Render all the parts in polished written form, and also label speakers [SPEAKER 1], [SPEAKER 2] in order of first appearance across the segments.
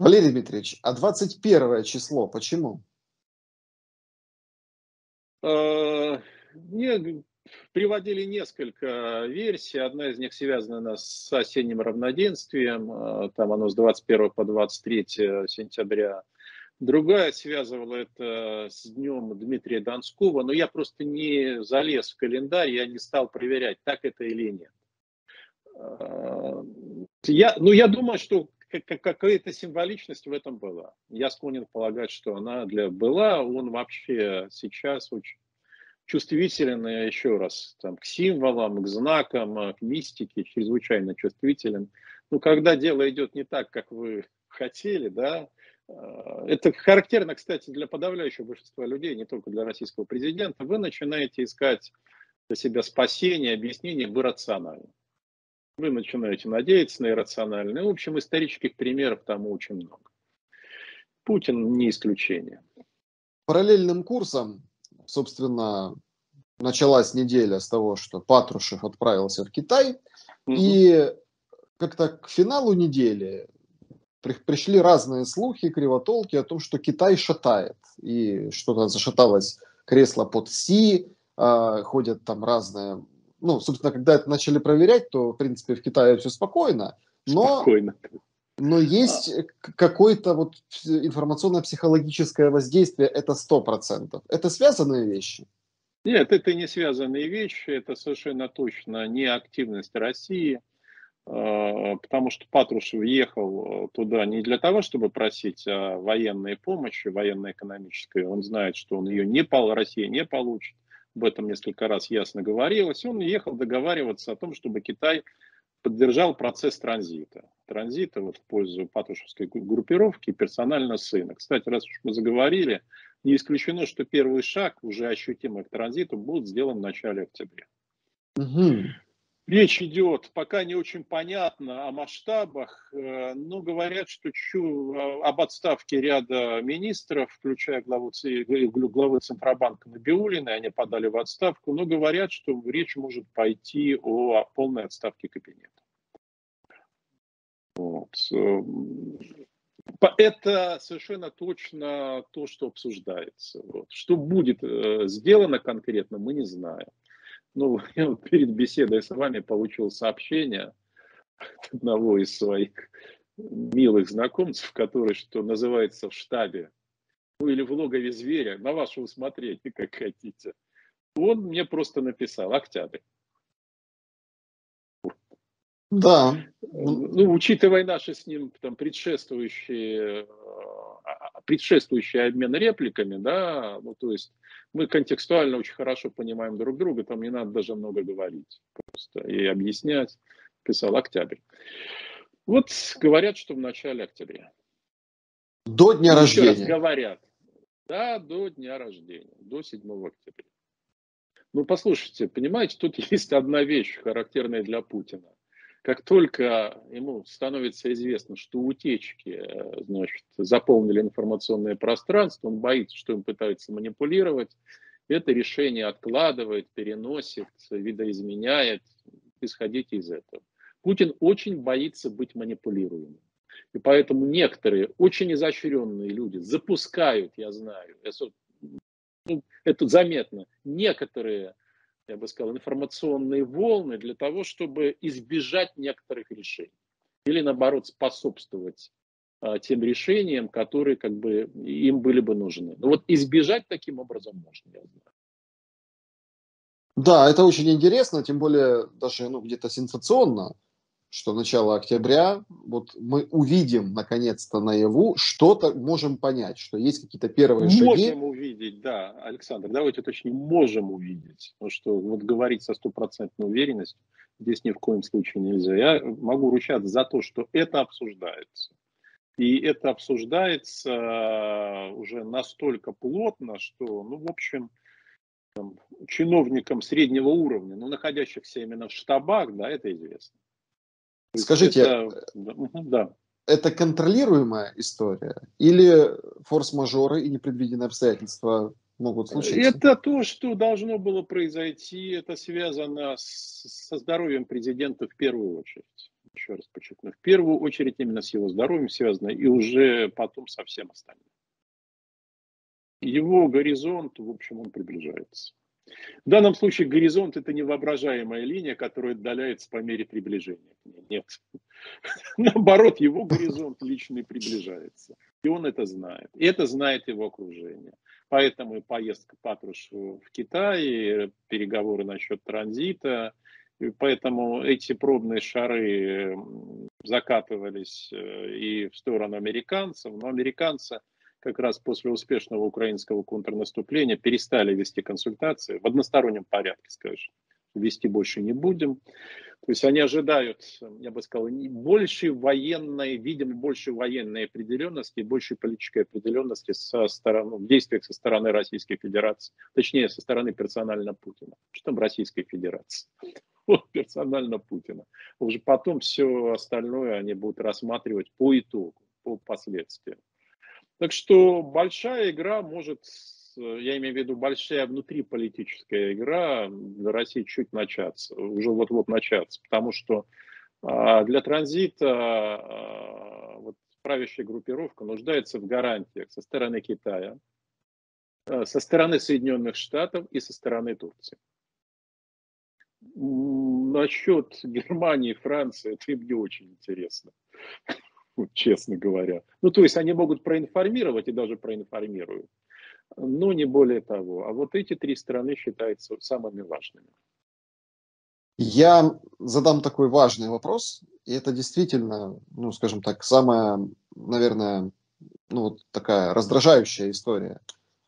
[SPEAKER 1] Валерий Дмитриевич, а 21 число почему?
[SPEAKER 2] Мне приводили несколько версий. Одна из них связана с осенним равноденствием. Там оно с 21 по 23 сентября. Другая связывала это с днем Дмитрия Донского. Но я просто не залез в календарь, я не стал проверять, так это или нет. Я думаю, что какая-то символичность в этом была. Я склонен полагать, что она была. Он вообще сейчас очень чувствителен, еще раз, там, к символам, к знакам, к мистике, чрезвычайно чувствителен. Но когда дело идет не так, как вы хотели, да, это характерно, кстати, для подавляющего большинства людей, не только для российского президента, вы начинаете искать для себя спасение, объяснение в иррациональном. Вы начинаете надеяться на иррациональное. В общем, исторических примеров тому очень много. Путин не исключение.
[SPEAKER 1] Параллельным курсом, собственно, началась неделя с того, что Патрушев отправился в Китай, и как-то к финалу недели пришли разные слухи, кривотолки о том, что Китай шатает, и что-то зашаталось кресло под Си, ходят там разные... Ну, собственно, когда это начали проверять, то, в принципе, в Китае все спокойно, но есть какое-то вот информационно-психологическое воздействие, это 100%. Это связанные вещи?
[SPEAKER 2] Нет, это не связанные вещи, это совершенно точно не активность России, потому что Патрушев ехал туда не для того, чтобы просить о военной помощи, военно-экономической. Он знает, что он ее Россия не получит. Об этом несколько раз ясно говорилось. Он ехал договариваться о том, чтобы Китай поддержал процесс транзита. Транзита вот в пользу патрушевской группировки персонально сына. Кстати, раз уж мы заговорили, не исключено, что первый шаг, уже ощутимый к транзиту, будет сделан в начале октября. Речь идет, пока не очень понятно о масштабах, но говорят, что об отставке ряда министров, включая главы Центробанка Набиуллина, они подали в отставку, но говорят, что речь может пойти о полной отставке кабинета. Вот. Это совершенно точно то, что обсуждается. Вот. Что будет сделано конкретно, мы не знаем. Ну, я вот перед беседой с вами получил сообщение от одного из своих милых знакомцев, который, что называется, в штабе, ну или в логове зверя, на ваше усмотрение, как хотите. Он мне просто написал: октябрь.
[SPEAKER 1] Да.
[SPEAKER 2] Ну, учитывая наши с ним там предшествующий обмен репликами, да, ну, то есть мы контекстуально очень хорошо понимаем друг друга, там не надо даже много говорить, просто и объяснять. Писал октябрь. Вот говорят, что в начале октября.
[SPEAKER 1] До дня рождения.
[SPEAKER 2] Еще раз говорят. Да, до дня рождения, до 7 октября. Ну, послушайте, понимаете, тут есть одна вещь, характерная для Путина. Как только ему становится известно, что утечки, значит, заполнили информационное пространство, он боится, что им пытаются манипулировать, это решение откладывает, переносит, видоизменяет. Исходите из этого. Путин очень боится быть манипулируемым. И поэтому некоторые очень изощренные люди запускают, я знаю, это заметно, некоторые, я бы сказал, информационные волны для того, чтобы избежать некоторых решений. Или, наоборот, способствовать тем решениям, которые как бы им были бы нужны. Но вот избежать таким образом можно, я знаю.
[SPEAKER 1] Да, это очень интересно, тем более даже где-то сенсационно, что начало октября, вот мы увидим наконец-то наяву, что-то можем понять, что есть какие-то первые шаги.
[SPEAKER 2] Можем увидеть, да, Александр, давайте точнее, можем увидеть, потому что вот говорить со стопроцентной уверенностью здесь ни в коем случае нельзя. Я могу ручаться за то, что это обсуждается. И это обсуждается уже настолько плотно, что, ну, в общем, там, чиновникам среднего уровня, но находящихся именно в штабах, да, это известно.
[SPEAKER 1] Скажите, это контролируемая история или форс-мажоры и непредвиденные обстоятельства могут случиться?
[SPEAKER 2] Это то, что должно было произойти, это связано со здоровьем президента в первую очередь. еще раз подчеркну, в первую очередь именно с его здоровьем связано, и уже потом со всем остальным. Его горизонт, в общем, он приближается. В данном случае горизонт – это невоображаемая линия, которая отдаляется по мере приближения к ней. Нет. Наоборот, его горизонт личный приближается. И он это знает. И это знает его окружение. Поэтому и поездка Патрушева в Китай, переговоры насчет транзита. И поэтому эти пробные шары закатывались и в сторону американцев. Но американцы как раз после успешного украинского контрнаступления перестали вести консультации в одностороннем порядке, скажем. Вести больше не будем. То есть они ожидают, я бы сказал, больше военной, видимо, больше военной определенности и большей политической определенности в действиях со стороны Российской Федерации, точнее, со стороны персонально Путина. Что там Российской Федерации? Вот персонально Путина. Уже потом все остальное они будут рассматривать по итогу, по последствиям. Так что большая игра может, я имею в виду большая внутриполитическая игра для России чуть начаться, уже вот-вот начаться, потому что для транзита вот, правящая группировка нуждается в гарантиях со стороны Китая, со стороны Соединенных Штатов и со стороны Турции. Насчет Германии и Франции это им не очень интересно. Честно говоря. Ну, то есть они могут проинформировать и даже проинформируют, но не более того. А вот эти три страны считаются самыми важными.
[SPEAKER 1] Я задам такой важный вопрос, и это действительно, ну, скажем так, самая, наверное, ну, вот такая раздражающая история.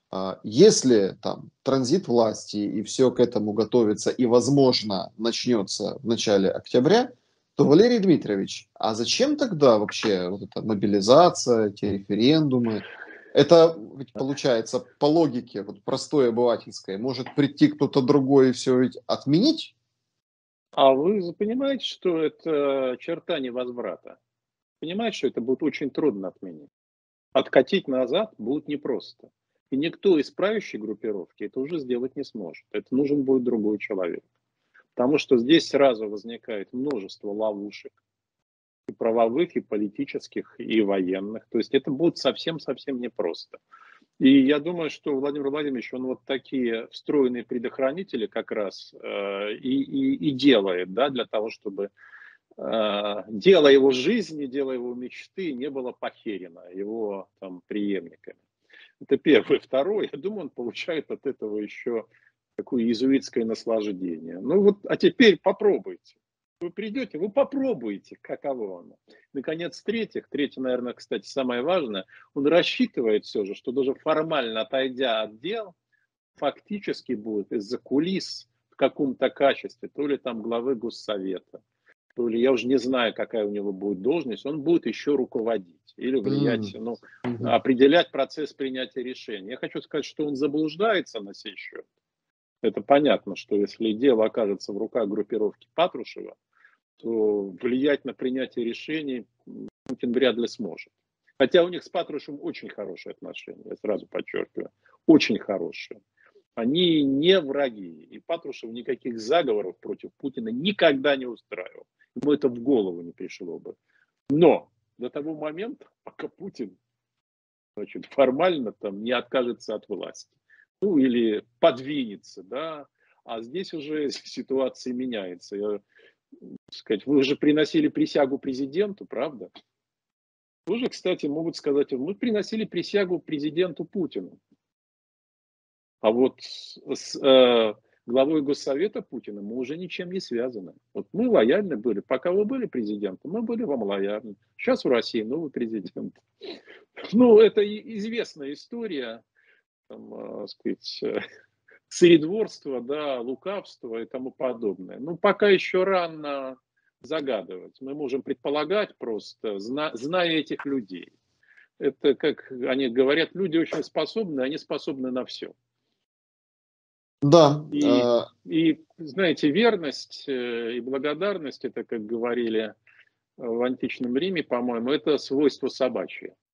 [SPEAKER 1] Если там транзит власти и все к этому готовится и, возможно, начнется в начале октября, то, Валерий Дмитриевич, а зачем тогда вообще вот эта мобилизация, эти референдумы? Это ведь получается по логике, вот простой обывательской, может прийти кто-то другой и все ведь отменить?
[SPEAKER 2] А вы понимаете, что это черта невозврата? Понимаете, что это будет очень трудно отменить? Откатить назад будет непросто. И никто из правящей группировки это уже сделать не сможет. Это нужен будет другой человек. Потому что здесь сразу возникает множество ловушек. И правовых, и политических, и военных. То есть это будет совсем-совсем непросто. И я думаю, что Владимир Владимирович, он вот такие встроенные предохранители как раз и делает, да, для того, чтобы дело его жизни, дело его мечты не было похерено его там преемниками. Это первое. Второе, я думаю, он получает от этого еще такое иезуитское наслаждение. Ну вот, а теперь попробуйте. Вы придете, вы попробуете, каково оно. Наконец, третье, наверное, кстати, самое важное, он рассчитывает все же, что даже формально отойдя от дел, фактически будет из-за кулис в каком-то качестве, то ли там главы Госсовета, то ли я уже не знаю, какая у него будет должность, он будет еще руководить или влиять, ну, определять процесс принятия решений. Я хочу сказать, что он заблуждается на сей счет. Это понятно, что если дело окажется в руках группировки Патрушева, то влиять на принятие решений Путин вряд ли сможет. Хотя у них с Патрушевым очень хорошие отношения, я сразу подчеркиваю, очень хорошие. Они не враги, и Патрушев никаких заговоров против Путина никогда не устраивал. Ему это в голову не пришло бы. Но до того момента, пока Путин, значит, формально там не откажется от власти, ну или подвинется, да, а здесь уже ситуация меняется. Сказать, вы же приносили присягу президенту, правда? Тоже, кстати, могут сказать, мы приносили присягу президенту Путину. А вот с главой Госсовета Путина мы уже ничем не связаны. Вот мы лояльны были. Пока вы были президентом, мы были вам лояльны. Сейчас в России новый президент. Ну, это известная история, там, сказать, царедворство, да, лукавство и тому подобное. Ну, пока еще рано загадывать. Мы можем предполагать просто, зная этих людей. Это, как они говорят, люди очень способны, они способны на все.
[SPEAKER 1] Да.
[SPEAKER 2] И знаете, верность и благодарность, это, как говорили в античном Риме, по-моему, это свойство собачье.